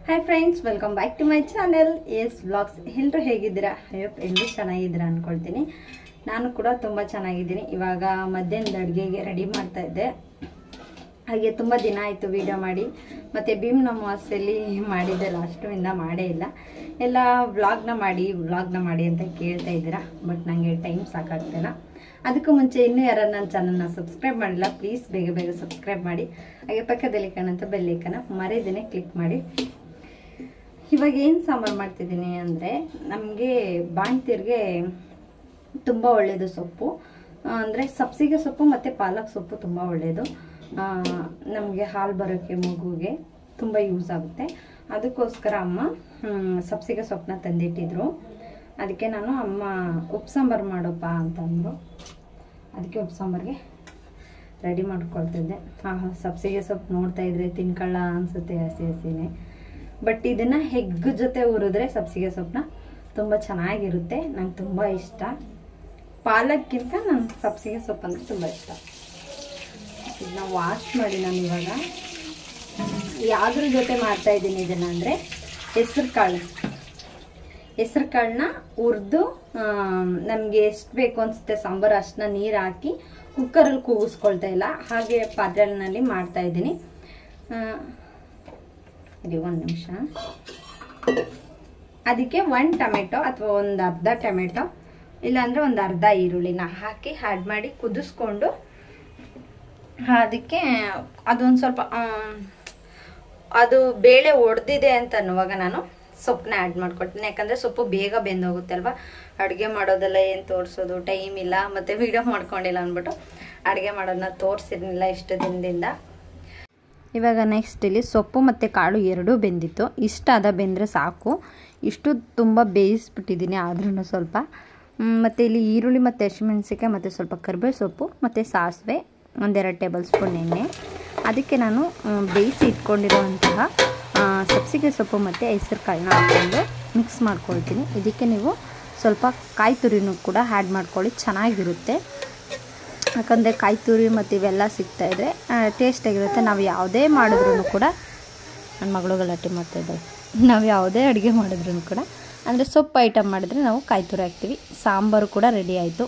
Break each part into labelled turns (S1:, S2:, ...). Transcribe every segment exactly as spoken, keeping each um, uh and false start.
S1: Hi friends, welcome back to my channel S vlogs. ಎಲ್ಲರೂ ಹೇಗಿದ್ದೀರಾ? ಅಯ್ಯಪ್ಪ ಎಲ್ಲರೂ ಚೆನ್ನಾಗಿದ್ದೀರಾ ಅಂದ್ಕೊಳ್ತೀನಿ. ನಾನು ಕೂಡ ತುಂಬ ಚೆನ್ನಾಗಿದ್ದೀನಿ. ಇವಾಗ ಮಧ್ಯಾಹ್ನದ ಅಡುಗೆಗೆ ರೆಡಿ ಮಾಡ್ತಾ ಇದ್ದೆ. ಹಾಗೆ ತುಂಬ ದಿನ ಆಯಿತು ವಿಡಿಯೋ ಮಾಡಿ. ಮತ್ತು ಭೀಮ್ ಅಮಾವಾಸ್ಯೆಯಲ್ಲಿ ಮಾಡಿದ್ದೆ, ಲಾಸ್ಟಿಂದ ಮಾಡೇ ಇಲ್ಲ. ಎಲ್ಲ ವ್ಲಾಗ್ನ ಮಾಡಿ ವ್ಲಾಗ್ನ ಮಾಡಿ ಅಂತ ಕೇಳ್ತಾ ಇದ್ದೀರಾ. ಬಟ್ ನನಗೆ ಟೈಮ್ ಸಾಕಾಗ್ತಿಲ್ಲ. ಅದಕ್ಕೂ ಮುಂಚೆ ಇನ್ನೂ ಯಾರು ನನ್ನ ಚಾನಲ್ನ ಸಬ್ಸ್ಕ್ರೈಬ್ ಮಾಡಿಲ್ಲ, ಪ್ಲೀಸ್ ಬೇಗ ಬೇಗ ಸಬ್ಸ್ಕ್ರೈಬ್ ಮಾಡಿ. ಹಾಗೆ ಪಕ್ಕದಲ್ಲಿ ಕಾಣಂತ ಬೆಲ್ಲೈಕನ್ನ ಮರೆದೇನೆ ಕ್ಲಿಕ್ ಮಾಡಿ. ಇವಾಗ ಏನು ಸಾಂಬಾರು ಮಾಡ್ತಿದ್ದೀನಿ ಅಂದರೆ, ನಮಗೆ ಬಾಣ್ತಿರ್ಗೆ ತುಂಬ ಒಳ್ಳೆಯದು ಸೊಪ್ಪು ಅಂದರೆ ಸಬ್ಸಿಗೆ ಸೊಪ್ಪು ಮತ್ತು ಪಾಲಕ್ ಸೊಪ್ಪು ತುಂಬ ಒಳ್ಳೆಯದು. ನಮಗೆ ಹಾಲು ಬರೋಕ್ಕೆ ಮಗುಗೆ ತುಂಬ ಯೂಸ್ ಆಗುತ್ತೆ. ಅದಕ್ಕೋಸ್ಕರ ಅಮ್ಮ ಸಬ್ಸಿಗೆ ಸೊಪ್ಪನ್ನ ತಂದಿಟ್ಟಿದ್ರು. ಅದಕ್ಕೆ ನಾನು ಅಮ್ಮ ಉಪ್ಸಾಂಬಾರು ಮಾಡೋಪ್ಪ ಅಂತಂದರು. ಅದಕ್ಕೆ ಉಪ್ಸಾಂಬಾರಿಗೆ ರೆಡಿ ಮಾಡ್ಕೊಳ್ತಿದ್ದೆ. ಹಾಂ, ಸಬ್ಸಿಗೆ ಸೊಪ್ಪು ನೋಡ್ತಾ ಇದ್ರೆ ತಿನ್ಕೊಳ್ಳ ಅನಿಸುತ್ತೆ, ಹಸಿ ಹಸಿನೇ. ಬಟ್ ಇದನ್ನು ಹೆಗ್ಗು ಜೊತೆ ಹುರಿದ್ರೆ ಸಬ್ಸಿಗೆ ಸೊಪ್ಪನ್ನ ತುಂಬ ಚೆನ್ನಾಗಿರುತ್ತೆ. ನಂಗೆ ತುಂಬ ಇಷ್ಟ. ಪಾಲಕ್ಕಿಂತ ನಂಗೆ ಸಬ್ಸಿಗೆ ಸೊಪ್ಪು ಅಂದರೆ ತುಂಬ ಇಷ್ಟ. ಇದನ್ನ ವಾಶ್ ಮಾಡಿ ನಾನು ಇವಾಗ ಯಾವುದ್ರ ಜೊತೆ ಮಾಡ್ತಾಯಿದ್ದೀನಿ ಇದನ್ನು ಅಂದರೆ ಹೆಸ್ರು ಕಾಳು ಹೆಸ್ರು ಕಾಳನ್ನ ಹುರಿದು ನಮಗೆ ಎಷ್ಟು ಬೇಕು ಅನಿಸುತ್ತೆ ಸಾಂಬಾರು ಅಷ್ಟನ್ನ ನೀರು ಹಾಕಿ ಕುಕ್ಕರಲ್ಲಿ ಕೂಗಿಸ್ಕೊಳ್ತಾ ಇಲ್ಲ, ಹಾಗೆ ಪಾತ್ರೆಯಲ್ಲಿ ಮಾಡ್ತಾ ಇದ್ದೀನಿ. ಇದು ಒಂದು ನಿಮಿಷ. ಅದಕ್ಕೆ ಒಂದು ಟೊಮೆಟೊ ಅಥವಾ ಒಂದು ಅರ್ಧ ಟೊಮೆಟೊ ಇಲ್ಲಾಂದರೆ ಒಂದು ಅರ್ಧ ಈರುಳ್ಳಿನ ಹಾಕಿ ಆ್ಯಡ್ ಮಾಡಿ ಕುದಿಸ್ಕೊಂಡು, ಅದಕ್ಕೆ ಅದೊಂದು ಸ್ವಲ್ಪ ಅದು ಬೇಳೆ ಒಡೆದಿದೆ ಅಂತ ಅನ್ನುವಾಗ ನಾನು ಸೊಪ್ಪನ್ನ ಆ್ಯಡ್ ಮಾಡ್ಕೊಳ್ತೀನಿ. ಯಾಕಂದರೆ ಸೊಪ್ಪು ಬೇಗ ಬೆಂದೋಗುತ್ತೆ ಅಲ್ವಾ. ಅಡುಗೆ ಮಾಡೋದೆಲ್ಲ ಏನು ತೋರಿಸೋದು ಟೈಮ್ ಇಲ್ಲ, ಮತ್ತು ವೀಡಿಯೋ ಮಾಡ್ಕೊಂಡಿಲ್ಲ ಅಂದ್ಬಿಟ್ಟು ಅಡುಗೆ ಮಾಡೋದನ್ನ ತೋರಿಸಿರ್ಲಿಲ್ಲ ಇಷ್ಟು ದಿನದಿಂದ. ಇವಾಗ ನೆಕ್ಸ್ಟ್ ಇಲ್ಲಿ ಸೊಪ್ಪು ಮತ್ತು ಕಾಳು ಎರಡೂ ಬೆಂದಿತ್ತು. ಇಷ್ಟ ಅದ ಬೆಂದರೆ ಸಾಕು. ಇಷ್ಟು ತುಂಬ ಬೇಯಿಸ್ಬಿಟ್ಟಿದ್ದೀನಿ ಆದ್ರೂ ಸ್ವಲ್ಪ. ಮತ್ತು ಇಲ್ಲಿ ಈರುಳ್ಳಿ ಮತ್ತು ಹಸಿಮೆಣಸಿಕಾಯಿ ಮತ್ತು ಸ್ವಲ್ಪ ಕರಿಬೇವು ಸೊಪ್ಪು ಮತ್ತು ಸಾಸಿವೆ, ಒಂದೆರಡು ಟೇಬಲ್ ಸ್ಪೂನ್ ಎಣ್ಣೆ. ಅದಕ್ಕೆ ನಾನು ಬೇಯಿಸಿ ಇಟ್ಕೊಂಡಿರುವಂತಹ ಸಬ್ಸಿಗೆ ಸೊಪ್ಪು ಮತ್ತು ಹೆಸರು ಕಾಳನ್ನ ಹಾಕ್ಕೊಂಡು ಮಿಕ್ಸ್ ಮಾಡ್ಕೊಳ್ತೀನಿ. ಇದಕ್ಕೆ ನೀವು ಸ್ವಲ್ಪ ಕಾಯಿ ತುರಿನೂ ಕೂಡ ಆ್ಯಡ್ ಮಾಡ್ಕೊಳ್ಳಿ, ಚೆನ್ನಾಗಿರುತ್ತೆ. ಯಾಕಂದರೆ ಕಾಯಿ ತುರಿ ಮತ್ತು ಇವೆಲ್ಲ ಸಿಗ್ತಾಯಿದ್ರೆ ಟೇಸ್ಟಾಗಿರುತ್ತೆ. ನಾವು ಯಾವುದೇ ಮಾಡಿದ್ರೂ ಕೂಡ, ನನ್ನ ಮಗಳು ಗಲಾಟೆ ಮಾಡ್ತಾಯಿದ್ದಾವೆ, ನಾವು ಯಾವುದೇ ಅಡುಗೆ ಮಾಡಿದ್ರೂ ಕೂಡ ಅಂದರೆ ಸೊಪ್ಪು ಐಟಮ್ ಮಾಡಿದ್ರೆ ನಾವು ಕಾಯಿ ತುರಿ ಹಾಕ್ತೀವಿ. ಸಾಂಬಾರು ಕೂಡ ರೆಡಿ ಆಯಿತು.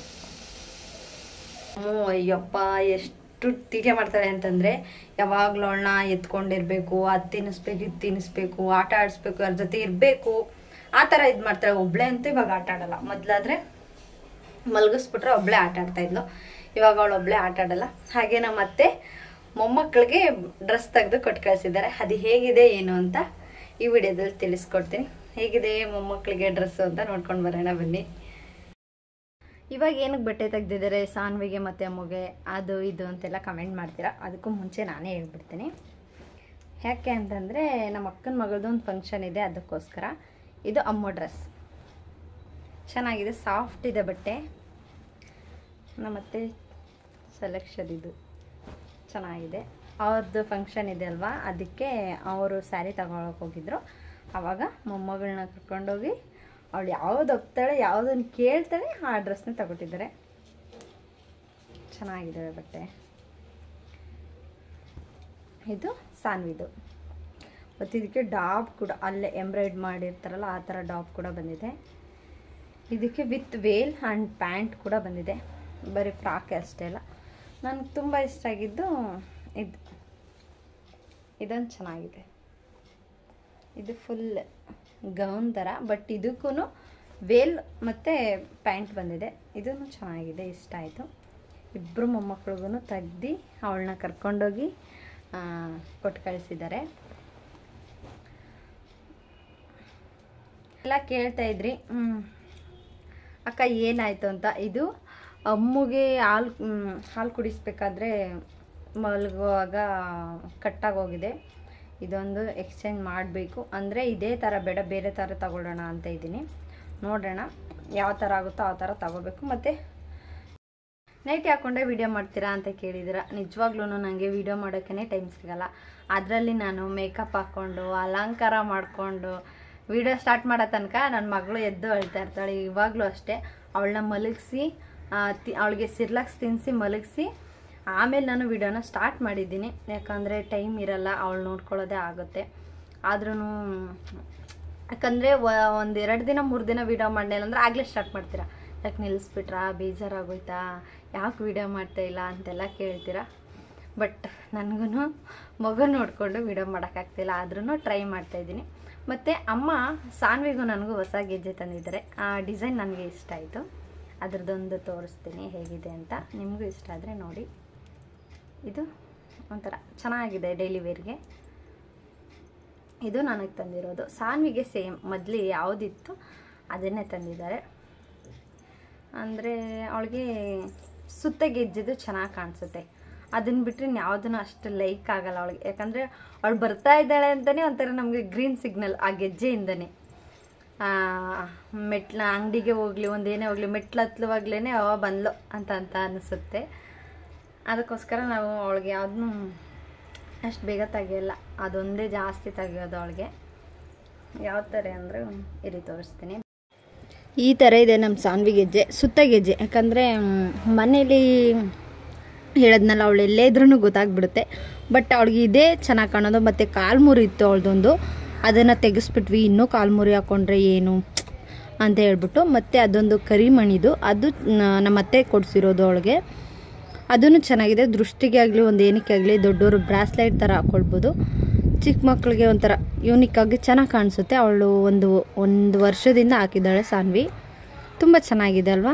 S1: ಅಯ್ಯಪ್ಪ ಎಷ್ಟು ಟೀಕೆ ಮಾಡ್ತಾಳೆ ಅಂತಂದರೆ, ಯಾವಾಗಲೂ ಅವಳನ್ನ ಎತ್ಕೊಂಡಿರಬೇಕು, ಅದು ತಿನ್ನಿಸ್ಬೇಕು, ಇದು ತಿನ್ನಿಸ್ಬೇಕು, ಆಟ ಆಡಿಸ್ಬೇಕು, ಅವ್ರ ಜೊತೆ ಇರಬೇಕು, ಆ ಥರ ಇದು ಮಾಡ್ತಾಳೆ. ಒಬ್ಬಳೇ ಅಂತೂ ಇವಾಗ ಆಟ ಆಡೋಲ್ಲ. ಮೊದಲಾದರೆ ಮಲಗಿಸ್ಬಿಟ್ರೆ ಒಬ್ಬಳೇ ಆಟ ಆಡ್ತಾಯಿದ್ಲು. ಇವಾಗ ಅವಳು ಒಬ್ಬಳೇ ಆಟ ಆಡೋಲ್ಲ. ಹಾಗೆ ನಮ್ಮ ಅತ್ತೆ ಮೊಮ್ಮಕ್ಕಳಿಗೆ ಡ್ರೆಸ್ ತೆಗೆದು ಕೊಟ್ಟು ಕಳಿಸಿದ್ದಾರೆ. ಅದು ಹೇಗಿದೆ ಏನು ಅಂತ ಈ ವಿಡಿಯೋದಲ್ಲಿ ತಿಳಿಸ್ಕೊಡ್ತೀನಿ. ಹೇಗಿದೆ ಮೊಮ್ಮಕ್ಕಳಿಗೆ ಡ್ರೆಸ್ಸು ಅಂತ ನೋಡ್ಕೊಂಡು ಬರೋಣ ಬನ್ನಿ. ಇವಾಗ ಏನಕ್ಕೆ ಬಟ್ಟೆ ತೆಗ್ದಿದ್ದಾರೆ ಸಾನ್ವಿಗೆ ಮತ್ತು ಅಮ್ಮಗೆ, ಅದು ಇದು ಅಂತೆಲ್ಲ ಕಮೆಂಟ್ ಮಾಡ್ತೀರಾ. ಅದಕ್ಕೂ ಮುಂಚೆ ನಾನೇ ಹೇಳ್ಬಿಡ್ತೀನಿ. ಯಾಕೆ ಅಂತಂದರೆ ನಮ್ಮ ಅಕ್ಕನ ಮಗಳದ್ದು ಒಂದು ಫಂಕ್ಷನ್ ಇದೆ, ಅದಕ್ಕೋಸ್ಕರ. ಇದು ಅಮ್ಮ ಡ್ರೆಸ್ ಚೆನ್ನಾಗಿದೆ, ಸಾಫ್ಟ್ ಇದೆ ಬಟ್ಟೆ. ನಮ್ಮತ್ತೆ ಸೆಲೆಕ್ಷನ್ ಇದು ಚೆನ್ನಾಗಿದೆ. ಅವ್ರದ್ದು ಫಂಕ್ಷನ್ ಇದೆ ಅಲ್ವಾ, ಅದಕ್ಕೆ ಅವರು ಸ್ಯಾರಿ ತಗೊಳಕ್ಕೆ ಹೋಗಿದ್ರು. ಆವಾಗ ಮೊಮ್ಮಗಳನ್ನ ಕರ್ಕೊಂಡೋಗಿ ಅವಳು ಯಾವ್ದು ಹೋಗ್ತಾಳೆ, ಯಾವುದನ್ನು ಕೇಳ್ತಾಳೆ ಆ ಡ್ರೆಸ್ನ ತಗೊಟ್ಟಿದ್ದಾರೆ. ಚೆನ್ನಾಗಿದ್ದಾವೆ ಬಟ್ಟೆ. ಇದು ಸಾನ್ವಿದು. ಮತ್ತು ಇದಕ್ಕೆ ಡಾಬ್ ಕೂಡ ಅಲ್ಲೇ ಎಂಬ್ರಾಯ್ಡ್ ಮಾಡಿರ್ತಾರಲ್ಲ ಆ ಥರ ಡಾಬ್ ಕೂಡ ಬಂದಿದೆ. ಇದಕ್ಕೆ ವಿತ್ ವೇಲ್ ಆ್ಯಂಡ್ ಪ್ಯಾಂಟ್ ಕೂಡ ಬಂದಿದೆ. ಬರೀ ಫ್ರಾಕ್ ಅಷ್ಟೇ ಅಲ್ಲ. ನನಗೆ ತುಂಬ ಇಷ್ಟ ಆಗಿದ್ದು ಇದು ಇದೊಂದು ಚೆನ್ನಾಗಿದೆ. ಇದು ಫುಲ್ ಗೌನ್ ಥರ, ಬಟ್ ಇದಕ್ಕೂ ವೇಲ್ ಮತ್ತು ಪ್ಯಾಂಟ್ ಬಂದಿದೆ. ಇದೂ ಚೆನ್ನಾಗಿದೆ, ಇಷ್ಟ ಆಯಿತು. ಇಬ್ಬರು ಮೊಮ್ಮಕ್ಳಿಗೂ ತೆಗ್ದು ಅವಳನ್ನ ಕರ್ಕೊಂಡೋಗಿ ಕೊಟ್ಟು ಕಳಿಸಿದ್ದಾರೆ. ಎಲ್ಲ ಕೇಳ್ತಾಯಿದ್ರಿ ಅಕ್ಕ ಏನಾಯಿತು ಅಂತ. ಇದು ಅಮ್ಮಗೆ ಹಾಲು ಹಾಲು ಕುಡಿಸ್ಬೇಕಾದ್ರೆ ಮಲಗುವಾಗ ಕಟ್ಟಾಗೋಗಿದೆ. ಇದೊಂದು ಎಕ್ಸ್ಚೇಂಜ್ ಮಾಡಬೇಕು ಅಂದರೆ ಇದೇ ಥರ ಬೇಡ, ಬೇರೆ ಥರ ತಗೊಳ್ಳೋಣ ಅಂತ ಇದ್ದೀನಿ. ನೋಡೋಣ ಯಾವ ಥರ ಆಗುತ್ತೋ ಆ ಥರ ತಗೋಬೇಕು. ಮತ್ತು ನೈಟ್ ಹಾಕ್ಕೊಂಡೆ ವೀಡಿಯೋ ಮಾಡ್ತೀರಾ ಅಂತ ಕೇಳಿದ್ದೀರಾ. ನಿಜವಾಗ್ಲೂ ನನಗೆ ವೀಡಿಯೋ ಮಾಡೋಕ್ಕೇ ಟೈಮ್ ಸಿಗೋಲ್ಲ. ಅದರಲ್ಲಿ ನಾನು ಮೇಕಪ್ ಹಾಕ್ಕೊಂಡು ಅಲಂಕಾರ ಮಾಡಿಕೊಂಡು ವೀಡಿಯೋ ಸ್ಟಾರ್ಟ್ ಮಾಡೋ ತನಕ ನನ್ನ ಮಗಳು ಎದ್ದು ಅಳ್ತಾ ಇರ್ತಾಳೆ. ಇವಾಗಲೂ ಅಷ್ಟೇ, ಅವಳನ್ನ ಮಲಗಿಸಿ ಅವಳಿಗೆ ಸಿರ್ಲಾಕ್ಸ್ ತಿನ್ನಿಸಿ ಮಲಗಿಸಿ ಆಮೇಲೆ ನಾನು ವಿಡಿಯೋನ ಸ್ಟಾರ್ಟ್ ಮಾಡಿದ್ದೀನಿ. ಯಾಕಂದರೆ ಟೈಮ್ ಇರಲ್ಲ, ಅವಳು ನೋಡ್ಕೊಳ್ಳೋದೇ ಆಗುತ್ತೆ. ಆದ್ರೂ ಯಾಕಂದರೆ ಒಂದು ಎರಡು ದಿನ ಮೂರು ದಿನ ವೀಡಿಯೋ ಮಾಡಲಿಲ್ಲ ಅಂದ್ರೆ ಆಗಲೇ ಸ್ಟಾರ್ಟ್ ಮಾಡ್ತೀರಾ, ಯಾಕೆ ನಿಲ್ಲಿಸ್ಬಿಟ್ರಾ, ಬೇಜಾರಾಗೋಯ್ತಾ, ಯಾಕೆ ವೀಡಿಯೋ ಮಾಡ್ತಾಯಿಲ್ಲ ಅಂತೆಲ್ಲ ಕೇಳ್ತೀರಾ. ಬಟ್ ನನಗೂ ಮಗು ನೋಡಿಕೊಂಡು ವೀಡಿಯೋ ಮಾಡೋಕ್ಕಾಗ್ತಿಲ್ಲ, ಆದ್ರೂ ಟ್ರೈ ಮಾಡ್ತಾಯಿದ್ದೀನಿ. ಮತ್ತು ಅಮ್ಮ ಸಾನ್ವಿಗೂ ನನಗೂ ಹೊಸ ಗೆಜ್ಜೆ ತಂದಿದ್ದಾರೆ. ಆ ಡಿಸೈನ್ ನನಗೆ ಇಷ್ಟ ಆಯಿತು, ಅದ್ರದ್ದೊಂದು ತೋರಿಸ್ತೀನಿ ಹೇಗಿದೆ ಅಂತ. ನಿಮಗೂ ಇಷ್ಟ ಆದರೆ ನೋಡಿ. ಇದು ಒಂಥರ ಚೆನ್ನಾಗಿದೆ ಡೈಲಿ ವೇರ್ಗೆ. ಇದು ನನಗೆ ತಂದಿರೋದು. ಸಾನ್ವಿಗೆ ಸೇಮ್ ಮೊದಲು ಯಾವುದಿತ್ತು ಅದನ್ನೇ ತಂದಿದ್ದಾರೆ. ಅಂದರೆ ಅವಳಿಗೆ ಸುತ್ತ ಗೆಜ್ಜೆದು ಚೆನ್ನಾಗಿ ಕಾಣಿಸುತ್ತೆ. ಅದನ್ನು ಬಿಟ್ಟರೆ ಯಾವುದನ್ನು ಅಷ್ಟು ಲೈಕ್ ಆಗಲ್ಲ ಅವಳಿಗೆ. ಯಾಕಂದರೆ ಅವಳು ಬರ್ತಾ ಇದ್ದಾಳೆ ಅಂತಲೇ ಒಂಥರ ನಮಗೆ ಗ್ರೀನ್ ಸಿಗ್ನಲ್ ಆ ಗೆಜ್ಜೆಯಿಂದನೇ. ಮೆಟ್ಲ ಅಂಗಡಿಗೆ ಹೋಗಲಿ ಒಂದೇನೇ ಹೋಗಲಿ ಮೆಟ್ಲು ಹತ್ತುವಾಗ್ಲೇ ಅವ ಬಂದ್ಲು ಅಂತ ಅಂತ ಅನಿಸುತ್ತೆ. ಅದಕ್ಕೋಸ್ಕರ ನಾವು ಅವಳಿಗೆ ಯಾವುದನ್ನೂ ಅಷ್ಟು ಬೇಗ ತೆಗಿಯಲ್ಲ, ಅದೊಂದೇ ಜಾಸ್ತಿ ತೆಗಿಯೋದು ಅವಳಿಗೆ. ಯಾವ ಥರ ಅಂದರೆ ಇರಿ ತೋರಿಸ್ತೀನಿ. ಈ ಥರ ಇದೆ ನಮ್ಮ ಸಾನ್ವಿ ಗೆಜ್ಜೆ, ಸುತ್ತ ಗೆಜ್ಜೆ. ಯಾಕಂದರೆ ಮನೇಲಿ ಹೇಳದ್ನಲ್ಲ, ಅವಳು ಎಲ್ಲೇ ಇದ್ರೂ ಗೊತ್ತಾಗ್ಬಿಡುತ್ತೆ. ಬಟ್ ಅವಳಿಗೆ ಇದೇ ಚೆನ್ನಾಗಿ ಕಾಣೋದು. ಮತ್ತು ಕಾಲು ಮುರಿ ಇತ್ತು ಅವಳದೊಂದು, ಅದನ್ನು ತೆಗೆಸ್ಬಿಟ್ವಿ. ಇನ್ನೂ ಕಾಲು ಮುರಿ ಹಾಕ್ಕೊಂಡ್ರೆ ಏನು ಅಂತ ಹೇಳ್ಬಿಟ್ಟು. ಮತ್ತು ಅದೊಂದು ಕರಿಮಣಿದು, ಅದು ನಮ್ಮ ಅತ್ತೆ ಕೊಡಿಸಿರೋದು ಅವಳಿಗೆ. ಅದೂ ಚೆನ್ನಾಗಿದೆ. ದೃಷ್ಟಿಗೆ ಆಗಲಿ ಒಂದು ಏನಕ್ಕೆ ಆಗಲಿ ದೊಡ್ಡವರು ಬ್ರಾಸ್ಲೈಟ್ ಥರ ಹಾಕ್ಕೊಳ್ಬೋದು. ಚಿಕ್ಕ ಮಕ್ಕಳಿಗೆ ಒಂಥರ ಯೂನಿಕ್ಕಾಗಿ ಚೆನ್ನಾಗಿ ಕಾಣಿಸುತ್ತೆ. ಅವಳು ಒಂದು ಒಂದು ವರ್ಷದಿಂದ ಹಾಕಿದ್ದಾಳೆ ಸಾನ್ವಿ. ತುಂಬ ಚೆನ್ನಾಗಿದೆ ಅಲ್ವಾ.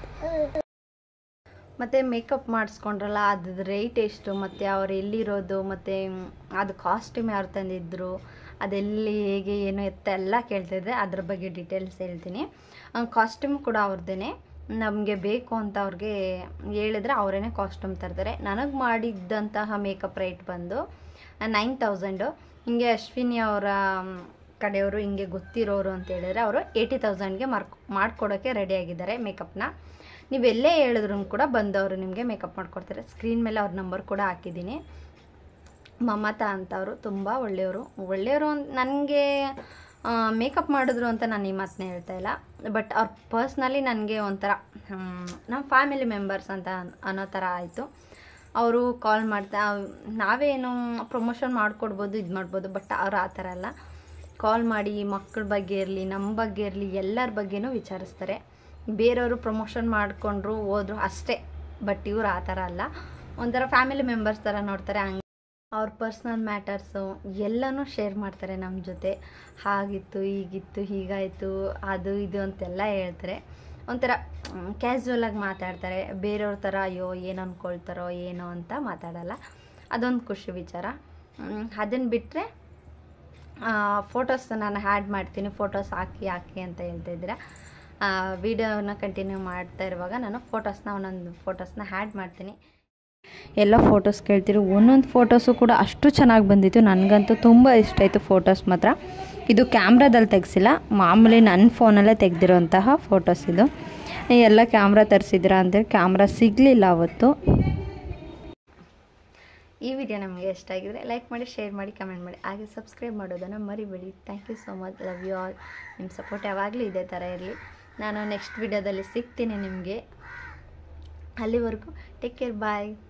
S1: ಮತ್ತು ಮೇಕಪ್ ಮಾಡಿಸ್ಕೊಂಡ್ರಲ್ಲ ಅದ್ರ ರೇಟ್ ಎಷ್ಟು, ಮತ್ತು ಅವ್ರು ಎಲ್ಲಿರೋದು, ಮತ್ತು ಅದು ಕಾಸ್ಟ್ಯೂಮ್ ಯಾರು ತಂದಿದ್ರು, ಅದೆಲ್ಲಿ ಹೇಗೆ ಏನು ಎತ್ತ ಎಲ್ಲ ಕೇಳ್ತಿದ್ರೆ ಅದ್ರ ಬಗ್ಗೆ ಡೀಟೇಲ್ಸ್ ಹೇಳ್ತೀನಿ. ಕಾಸ್ಟ್ಯೂಮ್ ಕೂಡ ಅವ್ರದ್ದೇ. ನಮಗೆ ಬೇಕು ಅಂತ ಅವ್ರಿಗೆ ಹೇಳಿದ್ರೆ ಅವರೇ ಕಾಸ್ಟ್ಯೂಮ್ ತರ್ತಾರೆ. ನನಗೆ ಮಾಡಿದ್ದಂತಹ ಮೇಕಪ್ ರೇಟ್ ಬಂದು ನೈನ್ ತೌಸಂಡು. ಹಿಂಗೆ ಅಶ್ವಿನಿ ಅವರ ಕಡೆಯವರು ಹಿಂಗೆ ಗೊತ್ತಿರೋರು ಅಂತ ಹೇಳಿದ್ರೆ ಅವರು ಏಯ್ಟಿ ತೌಸಂಡ್ಗೆ ಮಾರ್ಕ್ ಮಾಡಿಕೊಡೋಕ್ಕೆ ರೆಡಿಯಾಗಿದ್ದಾರೆ ಮೇಕಪ್ನ. ನೀವೆಲ್ಲೇ ಹೇಳಿದ್ರು ಕೂಡ ಬಂದವರು ನಿಮಗೆ ಮೇಕಪ್ ಮಾಡಿಕೊಡ್ತಾರೆ. ಸ್ಕ್ರೀನ್ ಮೇಲೆ ಅವ್ರ ನಂಬರ್ ಕೂಡ ಹಾಕಿದ್ದೀನಿ. ಮಮತಾ ಅಂತವರು ತುಂಬ ಒಳ್ಳೆಯವರು. ಒಳ್ಳೆಯವರು ನನಗೆ ಮೇಕಪ್ ಮಾಡಿದ್ರು ಅಂತ ನಾನು ಈ ಮಾತನ್ನ ಹೇಳ್ತಾ ಇಲ್ಲ. ಬಟ್ ಅವ್ರು ಪರ್ಸ್ನಲಿ ನನಗೆ ಒಂಥರ ನಮ್ಮ ಫ್ಯಾಮಿಲಿ ಮೆಂಬರ್ಸ್ ಅಂತ ಅನ್ನೋ ಥರ ಆಯಿತು. ಅವರು ಕಾಲ್ ಮಾಡ್ತಾ ನಾವೇನು ಪ್ರಮೋಷನ್ ಮಾಡಿಕೊಡ್ಬೋದು, ಇದು ಮಾಡ್ಬೋದು. ಬಟ್ ಅವ್ರು ಆ ಥರ ಅಲ್ಲ. ಕಾಲ್ ಮಾಡಿ ಮಕ್ಕಳ ಬಗ್ಗೆ ಇರಲಿ ನಮ್ಮ ಬಗ್ಗೆ ಇರಲಿ ಎಲ್ಲರ ಬಗ್ಗೆನೂ ವಿಚಾರಿಸ್ತಾರೆ. ಬೇರೆಯವರು ಪ್ರಮೋಷನ್ ಮಾಡಿಕೊಂಡ್ರು ಹೋದ್ರು ಅಷ್ಟೇ. ಬಟ್ ಇವ್ರು ಆ ಥರ ಅಲ್ಲ, ಒಂಥರ ಫ್ಯಾಮಿಲಿ ಮೆಂಬರ್ಸ್ ಥರ ನೋಡ್ತಾರೆ. ಹಂಗೆ ಅವ್ರ ಪರ್ಸ್ನಲ್ ಮ್ಯಾಟರ್ಸು ಎಲ್ಲನೂ ಶೇರ್ ಮಾಡ್ತಾರೆ ನಮ್ಮ ಜೊತೆ. ಹಾಗಿತ್ತು, ಹೀಗಿತ್ತು, ಹೀಗಾಯಿತು, ಅದು ಇದು ಅಂತೆಲ್ಲ ಹೇಳ್ತಾರೆ. ಒಂಥರ ಕ್ಯಾಸ್ಯುವಲಾಗಿ ಮಾತಾಡ್ತಾರೆ. ಬೇರೆಯವ್ರ ಥರ ಅಯ್ಯೋ ಏನು ಅಂದ್ಕೊಳ್ತಾರೋ ಏನೋ ಅಂತ ಮಾತಾಡಲ್ಲ. ಅದೊಂದು ಖುಷಿ ವಿಚಾರ. ಅದನ್ನು ಬಿಟ್ಟರೆ ಫೋಟೋಸ್ ನಾನು ಹ್ಯಾಡ್ ಮಾಡ್ತೀನಿ, ಫೋಟೋಸ್ ಹಾಕಿ ಹಾಕಿ ಅಂತ ಹೇಳ್ತಾಯಿದ್ದೀರ. ವಿಡಿಯೋನ ಕಂಟಿನ್ಯೂ ಮಾಡ್ತಾ ಇರುವಾಗ ನಾನು ಫೋಟೋಸ್ನ ಒಂದೊಂದು ಫೋಟೋಸ್ನ ಹ್ಯಾಡ್ ಮಾಡ್ತೀನಿ. ಎಲ್ಲ ಫೋಟೋಸ್ ಕೇಳ್ತೀರಿ. ಒಂದೊಂದು ಫೋಟೋಸು ಕೂಡ ಅಷ್ಟು ಚೆನ್ನಾಗಿ ಬಂದಿತ್ತು. ನನಗಂತೂ ತುಂಬ ಇಷ್ಟ ಆಯಿತು ಫೋಟೋಸ್ ಮಾತ್ರ. ಇದು ಕ್ಯಾಮ್ರಾದಲ್ಲಿ ತೆಗೆಸಿಲ್ಲ, ಮಾಮೂಲಿ ನನ್ನ ಫೋನಲ್ಲೇ ತೆಗೆದಿರೋಂತಹ ಫೋಟೋಸ್ ಇದು. ಎಲ್ಲ ಕ್ಯಾಮ್ರಾ ತರಿಸಿದ್ದೀರಾ ಅಂತೇಳಿ ಕ್ಯಾಮ್ರಾ ಸಿಗಲಿಲ್ಲ ಅವತ್ತು. ಈ ವಿಡಿಯೋ ನಮಗೆ ಇಷ್ಟ ಆಗಿದ್ರೆ ಲೈಕ್ ಮಾಡಿ, ಶೇರ್ ಮಾಡಿ, ಕಮೆಂಟ್ ಮಾಡಿ, ಹಾಗೆ ಸಬ್ಸ್ಕ್ರೈಬ್ ಮಾಡೋದನ್ನು ಮರಿಬೇಡಿ. Thank you so much. Love you all. ನಿಮ್ಮ ಸಪೋರ್ಟ್ ಯಾವಾಗಲೂ ಇದೇ ಥರ ಇರಲಿ. ನಾನು ನೆಕ್ಸ್ಟ್ ವಿಡಿಯೋದಲ್ಲಿ ಸಿಗ್ತೀನಿ ನಿಮಗೆ. ಅಲ್ಲಿವರೆಗೂ ಟೇಕ್ ಕೇರ್, ಬಾಯ್.